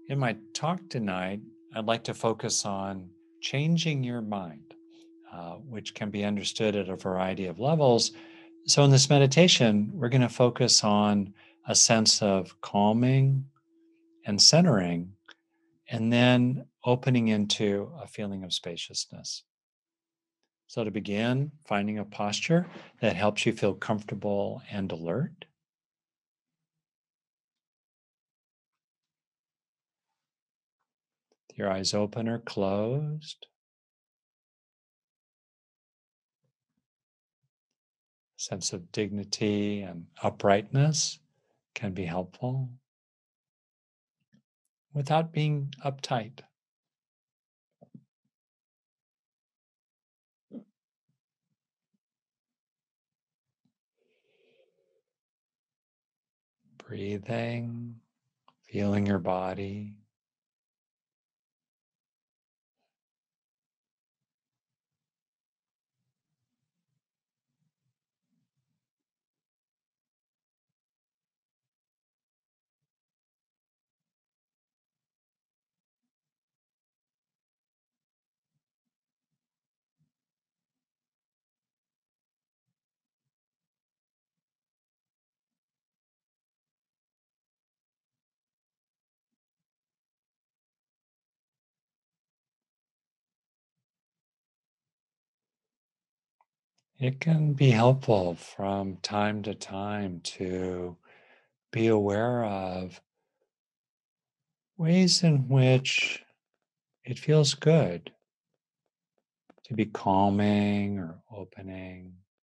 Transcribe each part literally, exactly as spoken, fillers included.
In my talk tonight, I'd like to focus on changing your mind, uh, which can be understood at a variety of levels. So, in this meditation, we're going to focus on a sense of calming and centering, and then opening into a feeling of spaciousness. So, to begin, finding a posture that helps you feel comfortable and alert. Your eyes open or closed. Sense of dignity and uprightness can be helpful without being uptight. Breathing, feeling your body. It can be helpful from time to time to be aware of ways in which it feels good to be calming or opening,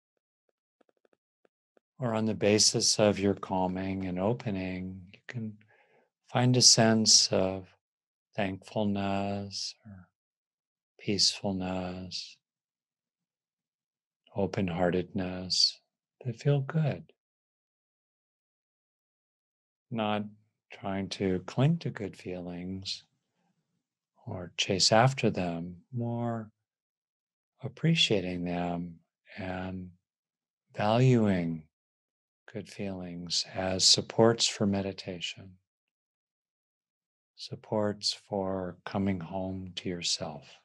or on the basis of your calming and opening, you can find a sense of thankfulness or peacefulness, open heartedness that feel good. Not trying to cling to good feelings or chase after them, more appreciating them and valuing good feelings as supports for meditation, supports for coming home to yourself.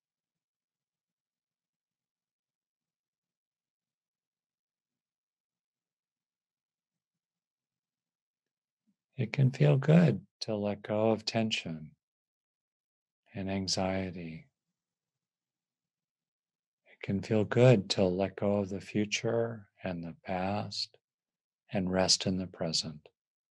It can feel good to let go of tension and anxiety. It can feel good to let go of the future and the past and rest in the present.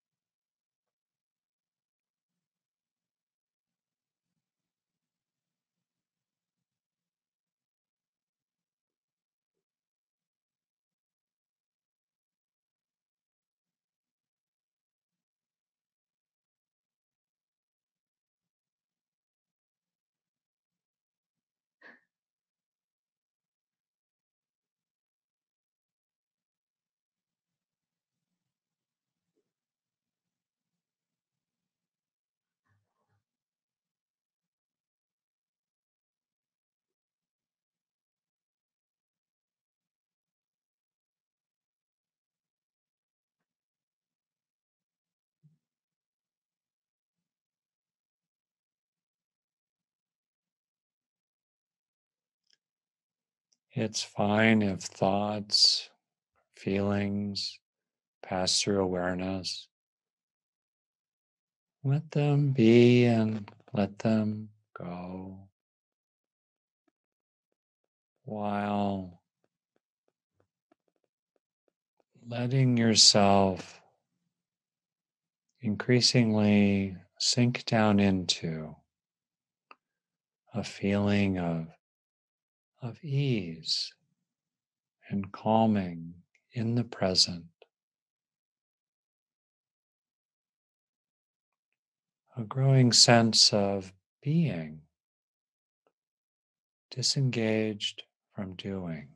It's fine if thoughts, feelings pass through awareness. Let them be and let them go, while letting yourself increasingly sink down into a feeling of, of ease and calming in the present, a growing sense of being disengaged from doing.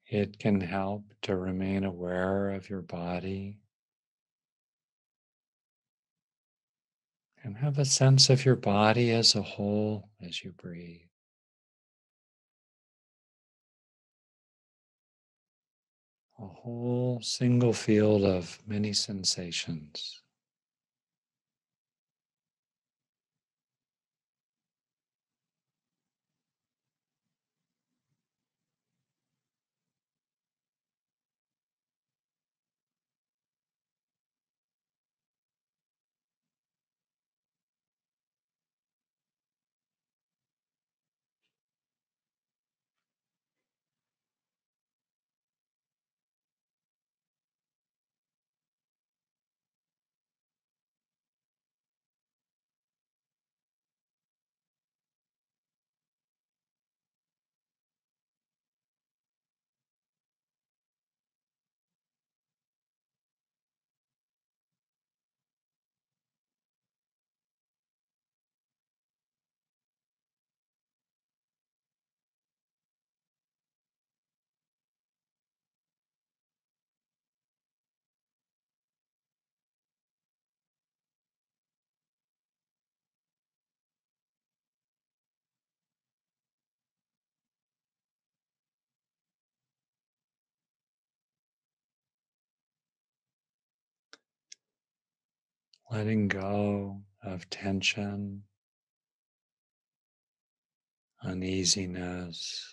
It can help to remain aware of your body and have a sense of your body as a whole as you breathe. A whole single field of many sensations. Letting go of tension, uneasiness,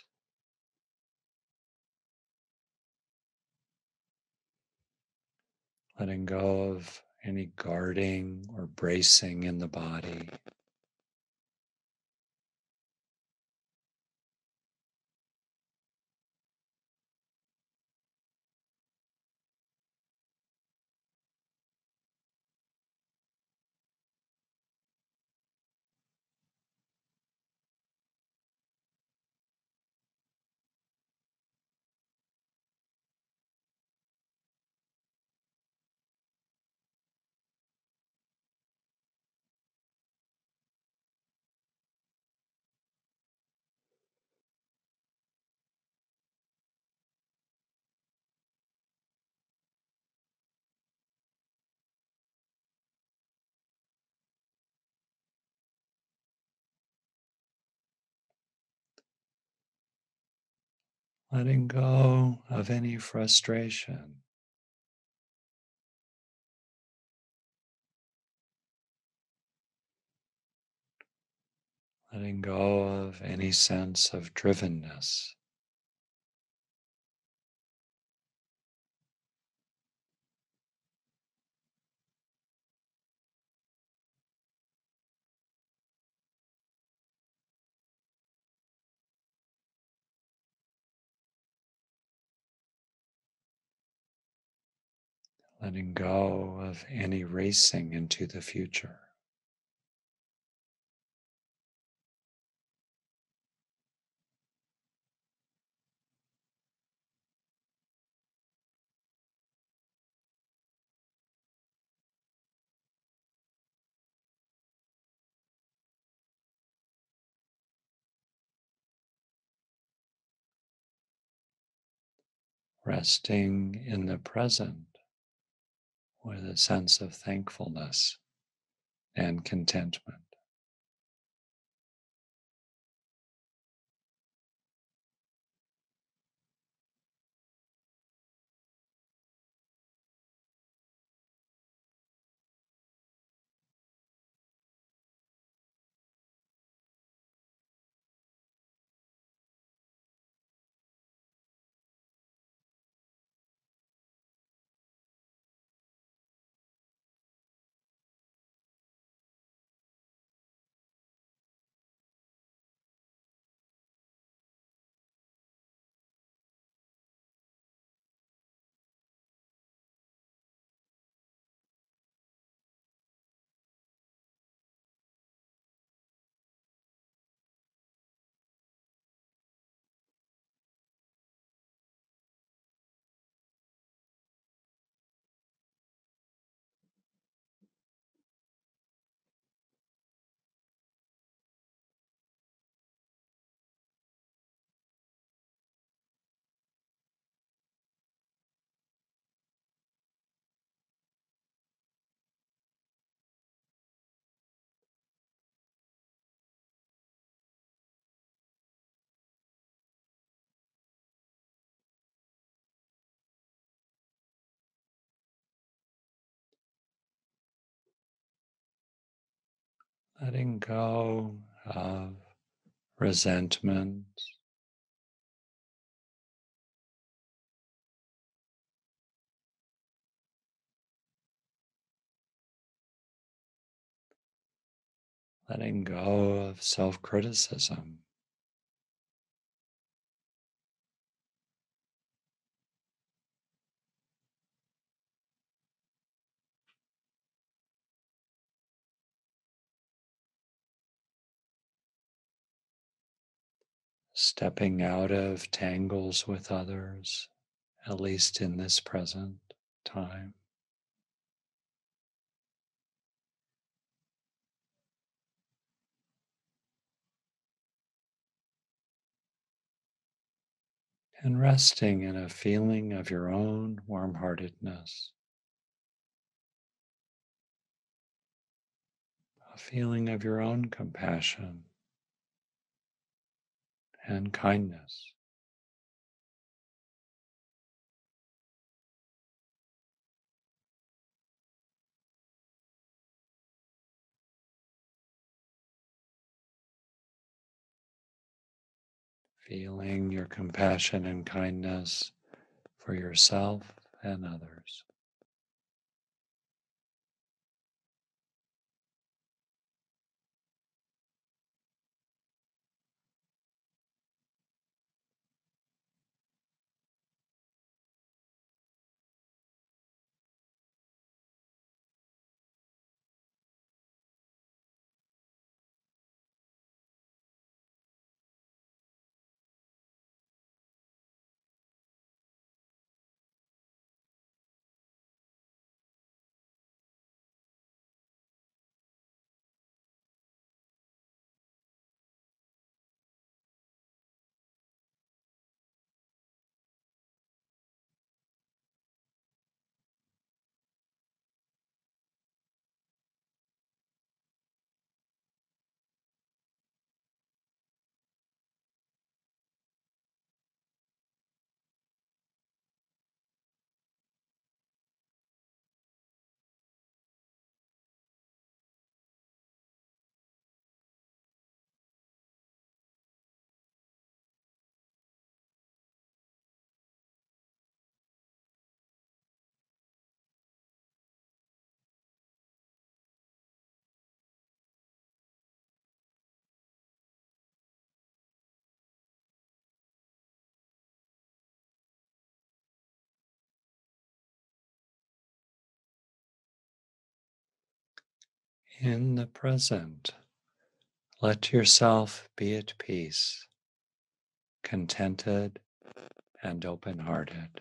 letting go of any guarding or bracing in the body. Letting go of any frustration, letting go of any sense of drivenness. Letting go of any racing into the future. Resting in the present with a sense of thankfulness and contentment. letting go of resentment, letting go of self criticism, stepping out of tangles with others, at least in this present time, and resting in a feeling of your own warm heartedness, a feeling of your own compassion and kindness. Feeling your compassion and kindness for yourself and others. In the present, let yourself be at peace, contented, and open hearted.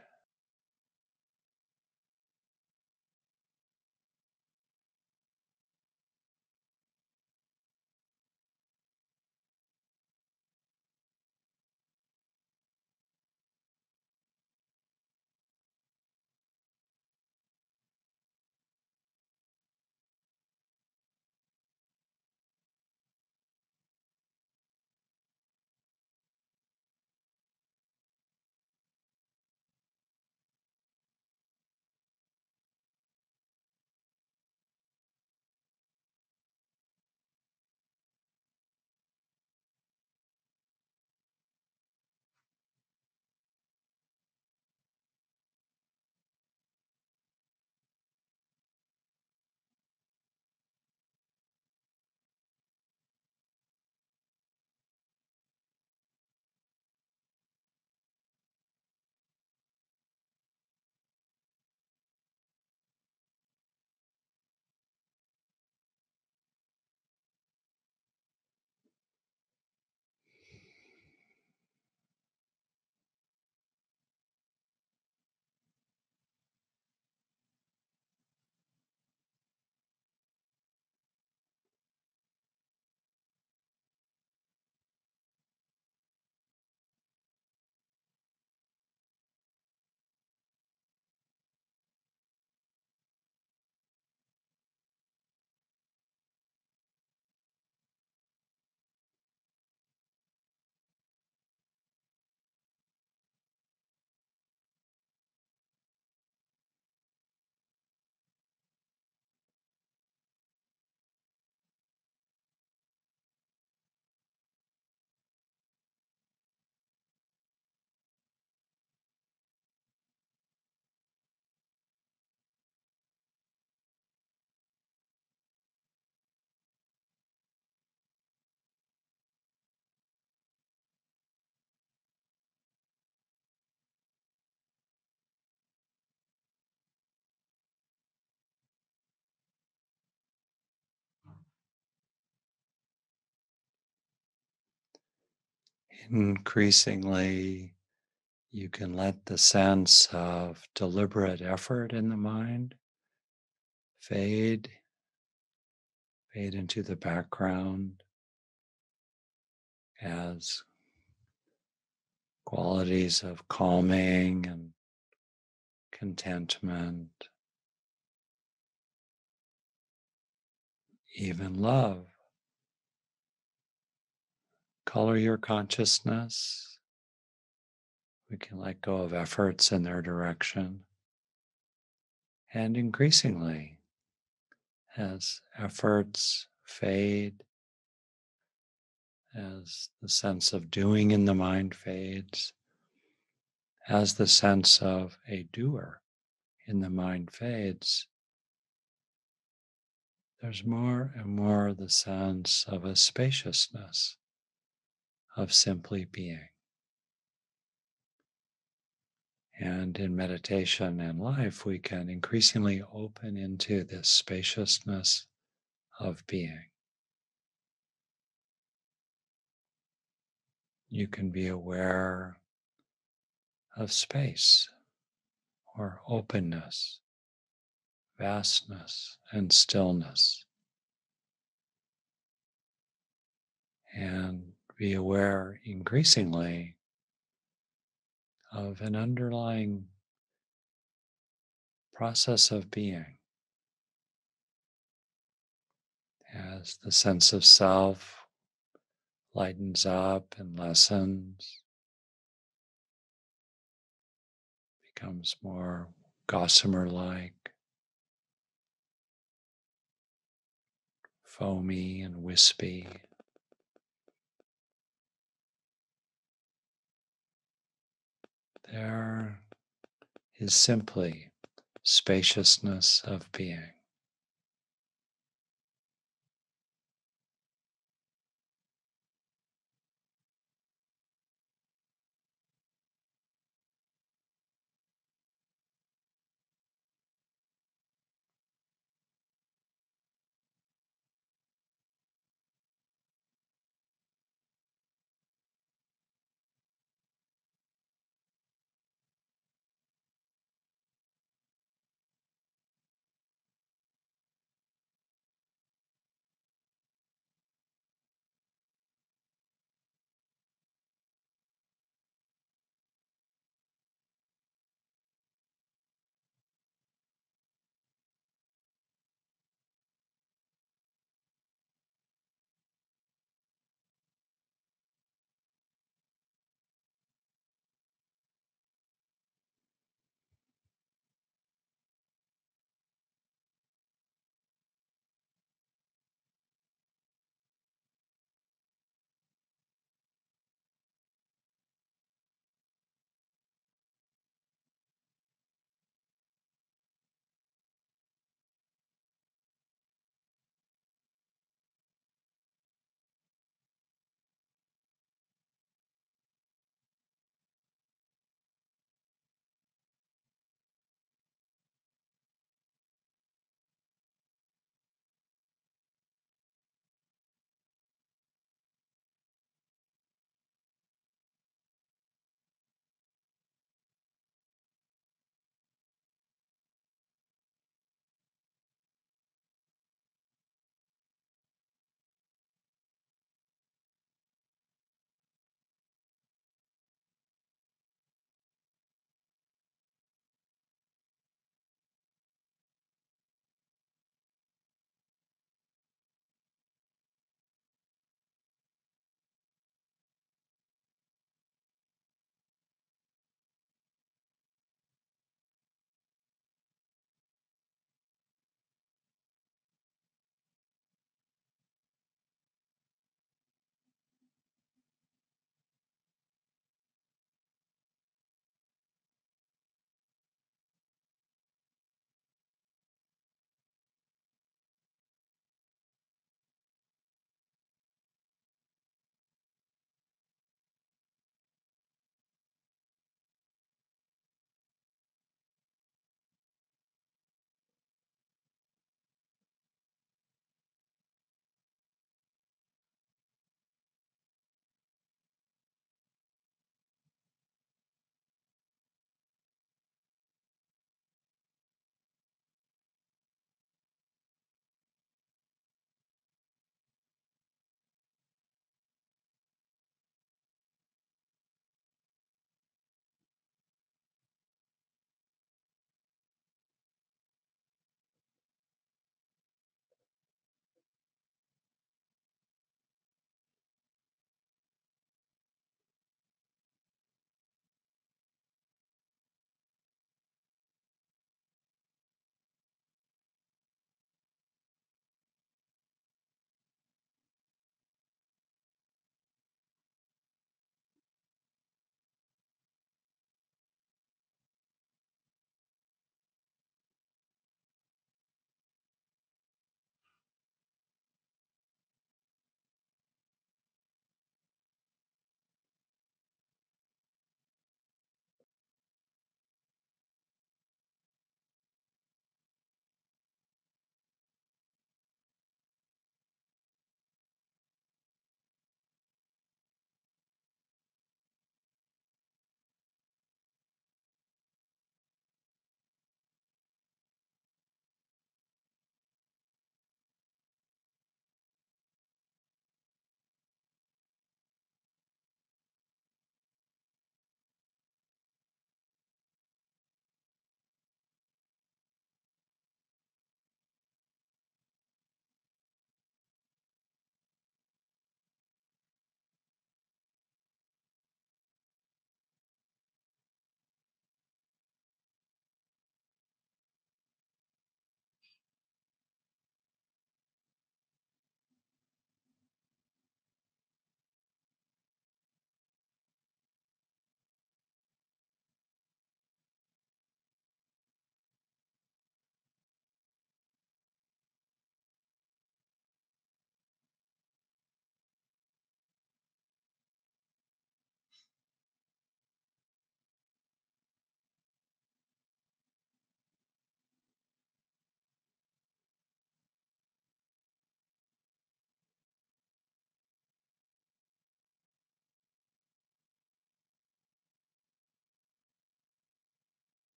Increasingly, you can let the sense of deliberate effort in the mind fade, fade into the background as qualities of calming and contentment, even love, color your consciousness. We can let go of efforts in their direction. And increasingly, as efforts fade, as the sense of doing in the mind fades, as the sense of a doer in the mind fades, there's more and more the sense of a spaciousness of simply being. And in meditation and life, we can increasingly open into this spaciousness of being. You can be aware of space or openness, vastness, and stillness, and be aware increasingly of an underlying process of being as the sense of self lightens up and lessens, becomes more gossamer like, foamy and wispy. There is simply spaciousness of being.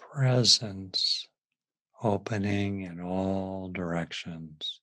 presence opening in all directions.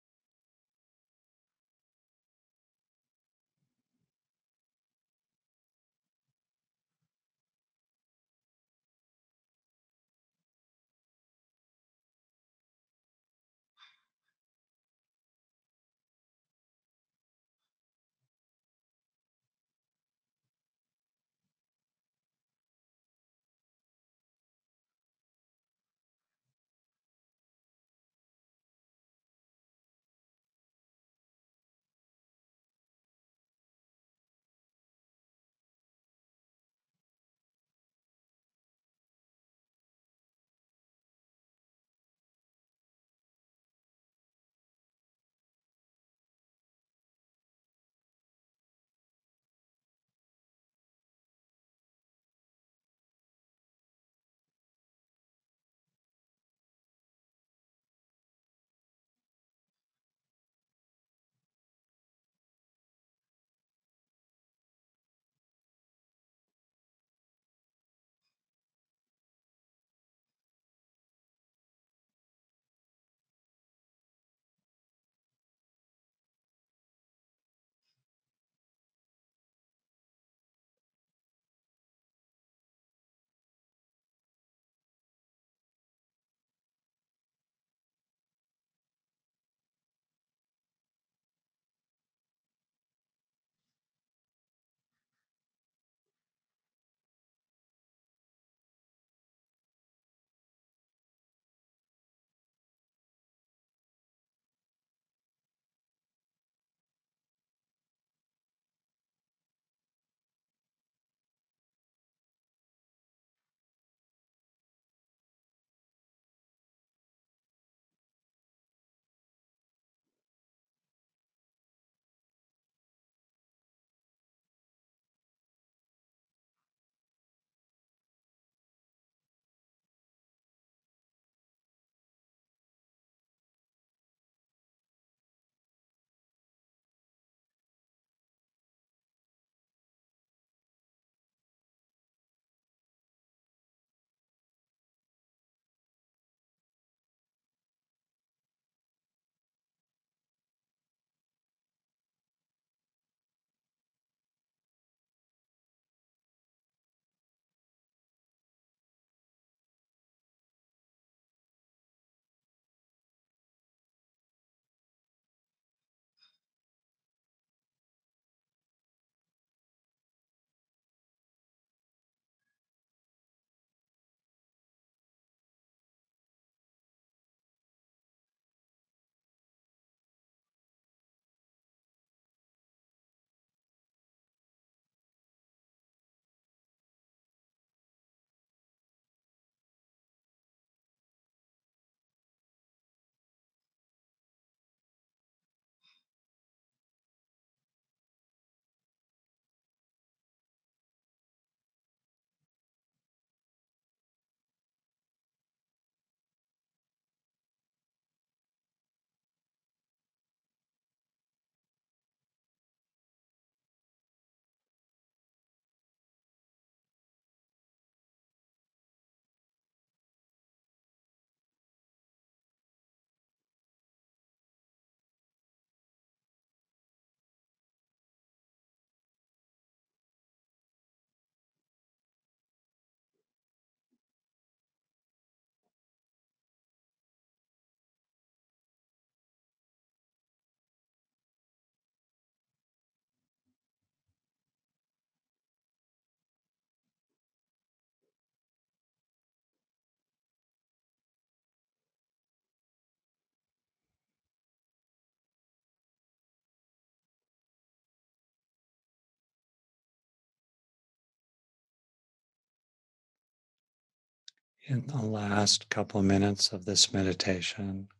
In the last couple of minutes of this meditation,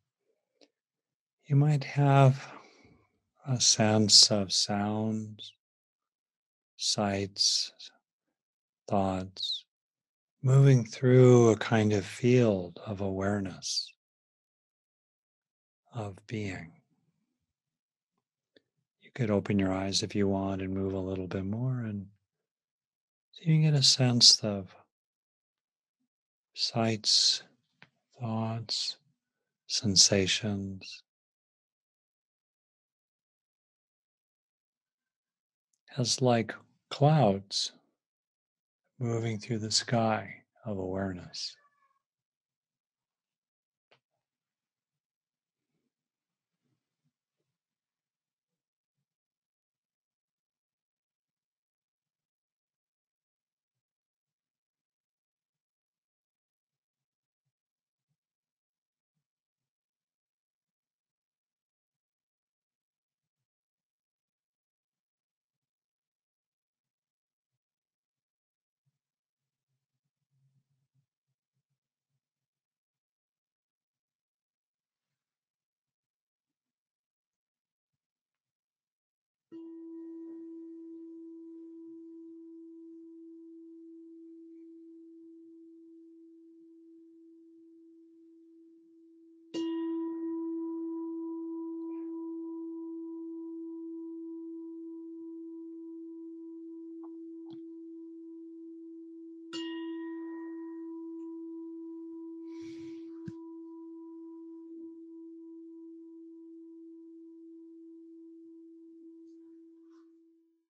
you might have a sense of sounds, sights, thoughts moving through a kind of field of awareness, of being. You could open your eyes if you want and move a little bit more, and so you can get a sense of sights, thoughts, sensations, as like clouds moving through the sky of awareness.